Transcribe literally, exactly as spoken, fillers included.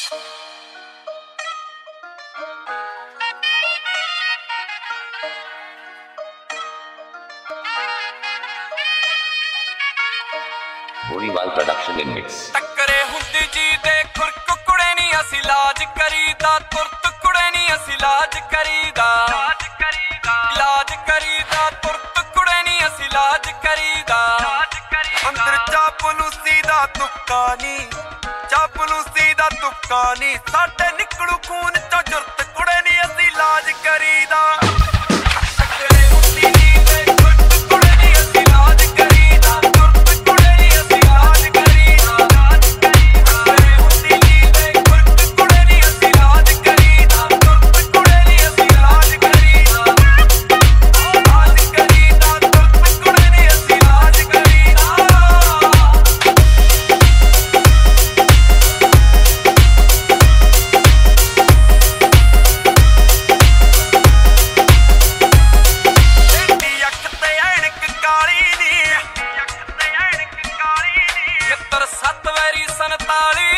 Boniwal production in mix. टक्करे हुंदी जी दे खुरक कुड़े नी असी लाज करीदा तुरत कुड़े नी असी लाज करीदा लाज करीदा लाज करीदा तुरत कुड़े नी असी लाज करीदा लाज करीदा अंदर चापलूसी दा तुक्का नी चापलूसी दा तुक्का नी साडे निकलू खून चों जुरत कुड़े नी असी लाज करीदा सत वैरी संताली